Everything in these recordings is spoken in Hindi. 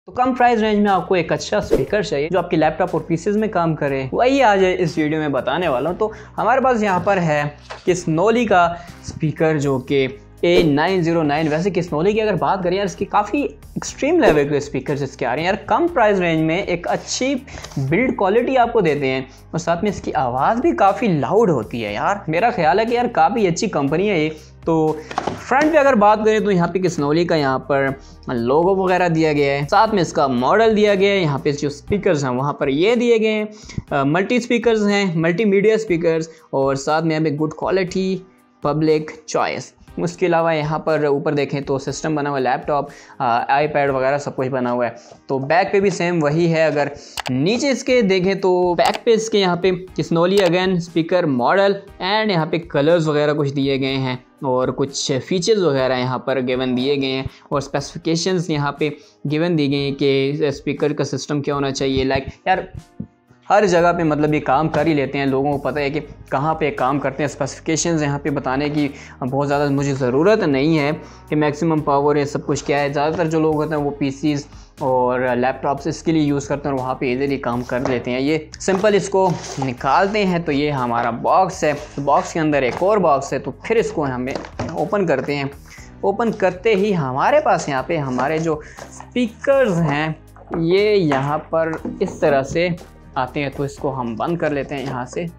तो कम प्राइस रेंज में आपको एक अच्छा स्पीकर चाहिए जो आपकी लैपटॉप और पीसीज में काम करे, वही आज इस वीडियो में बताने वाला हूँ। तो हमारे पास यहाँ पर है किस्नोली का स्पीकर जो कि A909। वैसे किस्नोली की अगर बात करें यार, इसकी काफ़ी एक्सट्रीम लेवल के स्पीकर इसके आ रहे हैं यार। कम प्राइस रेंज में एक अच्छी बिल्ड क्वालिटी आपको देते हैं और साथ में इसकी आवाज़ भी काफ़ी लाउड होती है यार। मेरा ख्याल है कि यार काफ़ी अच्छी कंपनी है ये। तो फ्रंट पे अगर बात करें तो यहाँ पे किस्नोली का यहाँ पर लोगो वगैरह दिया गया है, साथ में इसका मॉडल दिया गया है। यहाँ पे जो स्पीकर्स हैं वहाँ पर ये दिए गए हैं, मल्टी स्पीकर्स हैं, मल्टीमीडिया स्पीकर्स, और साथ में यहाँ पे गुड क्वालिटी पब्लिक चॉइस। उसके अलावा यहाँ पर ऊपर देखें तो सिस्टम बना हुआ है, लैपटॉप, आईपैड वगैरह सब कुछ बना हुआ है। तो बैक पे भी सेम वही है। अगर नीचे इसके देखें तो बैक पे इसके यहाँ पे किस्नोली अगेन स्पीकर मॉडल एंड यहाँ पे कलर्स वगैरह कुछ दिए गए हैं और कुछ फीचर्स वगैरह यहाँ पर गिवन दिए गए हैं और स्पेसिफिकेशंस यहाँ पे गिवन दी गई हैं कि स्पीकर का सिस्टम क्या होना चाहिए। लाइक यार हर जगह पे मतलब ये काम कर ही लेते हैं, लोगों को पता है कि कहाँ पे काम करते हैं। स्पेसिफिकेशंस यहाँ पे बताने की बहुत ज़्यादा मुझे ज़रूरत नहीं है कि मैक्सिमम पावर है सब कुछ क्या है। ज़्यादातर जो लोग होते हैं वो पीसीज और लैपटॉप्स इसके लिए यूज़ करते हैं और वहाँ पे इजीली काम कर लेते हैं। ये सिंपल इसको निकालते हैं तो ये हमारा बॉक्स है। तो बॉक्स के अंदर एक और बॉक्स है, तो फिर इसको हमें ओपन करते हैं। ओपन करते ही हमारे पास यहाँ पे हमारे जो स्पीकर्स हैं ये यहाँ पर इस तरह से आते हैं। तो इसको हम बंद कर लेते हैं यहाँ से।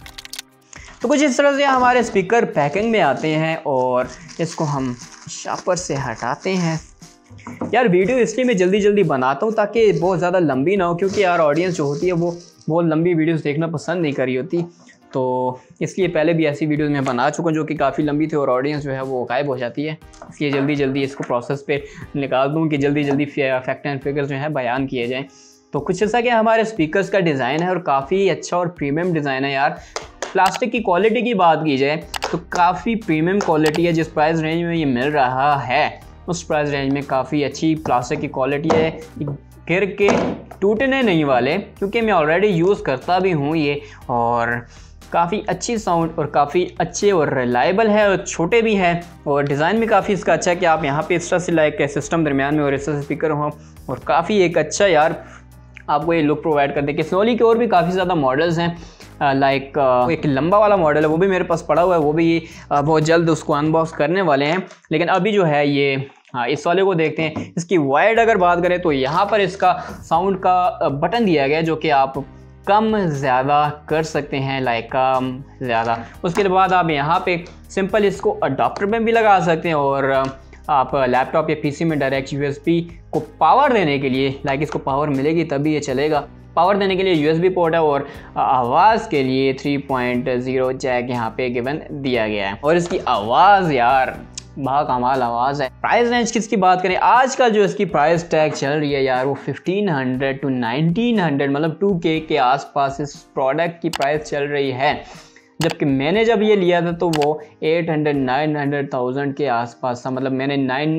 तो कुछ इस तरह से हमारे स्पीकर पैकिंग में आते हैं और इसको हम शॉपर से हटाते हैं। यार वीडियो इसलिए मैं जल्दी जल्दी बनाता हूँ ताकि बहुत ज़्यादा लंबी ना हो, क्योंकि यार ऑडियंस जो होती है वो बहुत लंबी वीडियोस देखना पसंद नहीं करी होती। तो इसलिए पहले भी ऐसी वीडियोस मैं बना चुका हूँ जो कि काफ़ी लंबी थी और ऑडियंस जो है वो गायब हो जाती है। इसलिए जल्दी जल्दी इसको प्रोसेस पे निकाल दूँ कि जल्दी जल्दी फैक्ट एंड फिगर्स जो है बयान किए जाएँ। तो कुछ ऐसा कि हमारे स्पीकर्स का डिज़ाइन है और काफ़ी अच्छा और प्रीमियम डिज़ाइन है यार। प्लास्टिक की क्वालिटी की बात की जाए तो काफ़ी प्रीमियम क्वालिटी है। जिस प्राइस रेंज में ये मिल रहा है उस प्राइस रेंज में काफ़ी अच्छी प्लास्टिक की क्वालिटी है। गिर के टूटने नहीं वाले, क्योंकि मैं ऑलरेडी यूज़ करता भी हूँ ये, और काफ़ी अच्छी साउंड और काफ़ी अच्छे और रिलायबल है और छोटे भी हैं। और डिज़ाइन भी काफ़ी इसका अच्छा है कि आप यहाँ पे इस तरह से लाइक सिस्टम दरमियान में और इस तरह से स्पीकर हो और काफ़ी एक अच्छा यार आपको ये लुक प्रोवाइड करते हैं। किस्नोली के और भी काफ़ी ज़्यादा मॉडल्स हैं। लाइक एक लंबा वाला मॉडल है वो भी मेरे पास पड़ा हुआ है, वो भी बहुत जल्द उसको अनबॉक्स करने वाले हैं। लेकिन अभी जो है ये इस वाले को देखते हैं। इसकी वाइड अगर बात करें तो यहाँ पर इसका साउंड का बटन दिया गया है जो कि आप कम ज़्यादा कर सकते हैं, लाइक कम ज़्यादा। उसके बाद आप यहाँ पे सिंपल इसको अडॉप्टर में भी लगा सकते हैं और आप लैपटॉप या पीसी में डायरेक्ट यूएसबी को पावर देने के लिए, लाइक इसको पावर मिलेगी तभी ये चलेगा, पावर देने के लिए यूएसबी पोर्ट है और आवाज़ के लिए 3.0 जैक यहाँ पे गिवन दिया गया है। और इसकी आवाज़ यार कमाल आवाज़ है। प्राइस रेंज किसकी बात करें, आज का जो इसकी प्राइस टैग चल रही है यार वो 1500 to 1900 मतलब 2K के आसपास इस प्रोडक्ट की प्राइस चल रही है। जबकि मैंने जब ये लिया था तो वो 800-900,000 के आसपास था। मतलब मैंने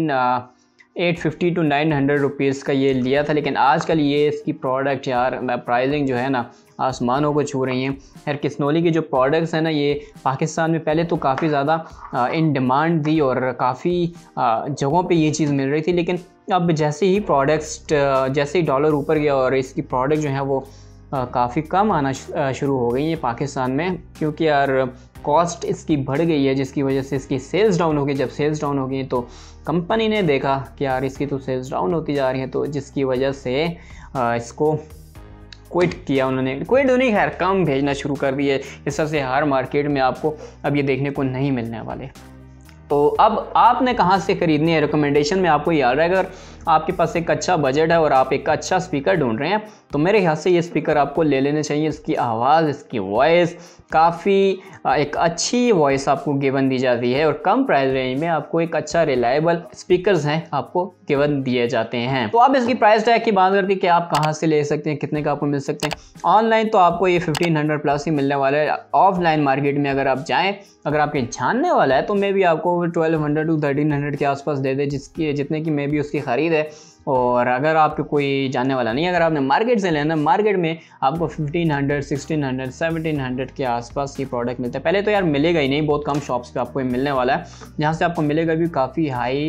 850 to 900 रुपीज़ का ये लिया था। लेकिन आजकल ये इसकी प्रोडक्ट यार प्राइसिंग जो है ना आसमानों को छू रही हैं। यार किस्नोली की जो प्रोडक्ट्स हैं ना ये पाकिस्तान में पहले तो काफ़ी ज़्यादा इन डिमांड थी और काफ़ी जगहों पे ये चीज़ मिल रही थी। लेकिन अब जैसे ही प्रोडक्ट्स जैसे ही डॉलर ऊपर गया और इसकी प्रोडक्ट जो है वो काफ़ी कम आना शुरू हो गई है पाकिस्तान में, क्योंकि यार कॉस्ट इसकी बढ़ गई है जिसकी वजह से इसकी सेल्स डाउन हो गई। जब सेल्स डाउन हो गई तो कंपनी ने देखा कि यार इसकी तो सेल्स डाउन होती जा रही है, तो जिसकी वजह से इसको क्विट किया उन्होंने। क्विट नहीं, खैर कम भेजना शुरू कर दिए। इस तरह से हर मार्केट में आपको अब ये देखने को नहीं मिलने वाले। तो अब आपने कहाँ से ख़रीदनी है, रिकमेंडेशन में आपको याद है। अगर आपके पास एक अच्छा बजट है और आप एक अच्छा स्पीकर ढूंढ रहे हैं तो मेरे ख्याल से ये स्पीकर आपको ले लेने चाहिए। इसकी आवाज़, इसकी वॉइस काफ़ी एक अच्छी वॉइस आपको गिवन दी जाती है और कम प्राइस रेंज में आपको एक अच्छा रिलायबल स्पीकर्स हैं आपको गिवन दिए जाते हैं। तो अब इसकी प्राइस टैग की बात करते हैं कि आप कहाँ से ले सकते हैं, कितने का आपको मिल सकते हैं। ऑनलाइन तो आपको ये 1500 प्लस ही मिलने वाला है। ऑफलाइन मार्केट में अगर आप जाएँ, अगर आपके जानने वाला है तो मे भी आपको 1200 to 1300 के आसपास दे दे, जितने की मे भी उसकी ख़रीद है। और अगर आपके कोई जानने वाला नहीं, अगर आपने मार्केट से लेना, मार्केट में आपको 1500, 1600, 1700 के आसपास ये प्रोडक्ट मिलता है। पहले तो यार मिलेगा ही नहीं, बहुत कम शॉप्स पे आपको ये मिलने वाला है। जहाँ से आपको मिलेगा भी काफ़ी हाई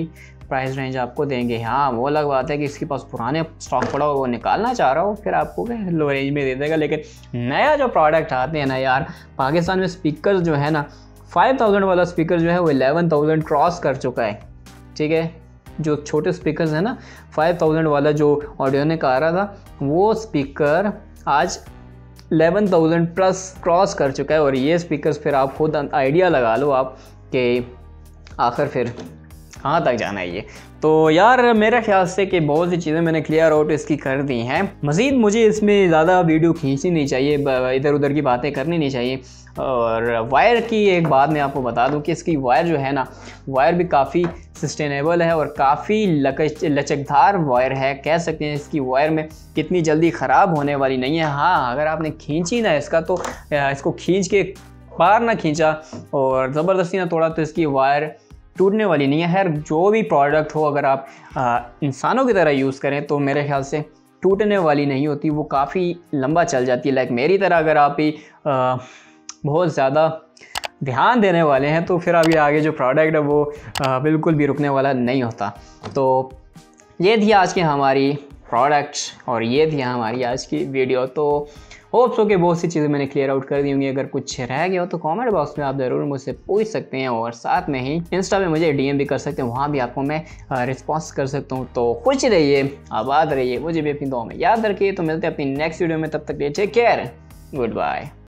प्राइस रेंज आपको देंगे। हाँ वो अलग बात है कि इसके पास पुराने स्टॉक पड़ा हो, वो निकालना चाह रहा हो, फिर आपको लो रेंज में दे देगा। लेकिन नया जो प्रोडक्ट आते हैं ना यार, पाकिस्तान में स्पीकर जो है ना 5000 वाला स्पीकर जो है वो 11000 क्रॉस कर चुका है। ठीक है, जो छोटे स्पीकर्स हैं ना 5000 वाला जो ऑडियोनिक आ रहा था, वो स्पीकर आज 11000 प्लस क्रॉस कर चुका है। और ये स्पीकर्स फिर आप खुद आइडिया लगा लो आप कि आखिर फिर कहाँ तक जाना है ये। तो यार मेरे ख्याल से कि बहुत सी चीज़ें मैंने क्लियर आउट इसकी कर दी हैं। मज़ीद मुझे इसमें ज़्यादा वीडियो खींचनी नहीं चाहिए, इधर उधर की बातें करनी नहीं चाहिए। और वायर की एक बात मैं आपको बता दूं कि इसकी वायर जो है ना, वायर भी काफ़ी सस्टेनेबल है और काफ़ी लचकदार वायर है। कह सकते हैं इसकी वायर में कितनी जल्दी ख़राब होने वाली नहीं है। हाँ अगर आपने खींची ना इसका, तो इसको खींच के बाहर ना खींचा और ज़बरदस्ती ना तोड़ा, तो इसकी वायर टूटने वाली नहीं है। खैर जो भी प्रोडक्ट हो, अगर आप इंसानों की तरह यूज़ करें तो मेरे ख्याल से टूटने वाली नहीं होती, वो काफ़ी लंबा चल जाती है। लाइक मेरी तरह अगर आप ही बहुत ज़्यादा ध्यान देने वाले हैं तो फिर अभी आगे जो प्रोडक्ट है वो बिल्कुल भी रुकने वाला नहीं होता। तो ये थी आज की हमारी प्रोडक्ट्स और ये थी हमारी आज की वीडियो। तो होप सो कि बहुत सी चीज़ें मैंने क्लियर आउट कर दी होंगी। अगर कुछ रह गया हो तो कमेंट बॉक्स में आप ज़रूर मुझसे पूछ सकते हैं, और साथ में ही इंस्टा पे मुझे डीएम भी कर सकते हैं, वहाँ भी आपको मैं रिस्पॉन्स कर सकता हूँ। तो खुश रहिए, आबाद रहिए, मुझे भी अपनी दुआ में याद रखिए। तो मिलते हैं अपनी नेक्स्ट वीडियो में, तब तक टेक केयर, गुड बाय।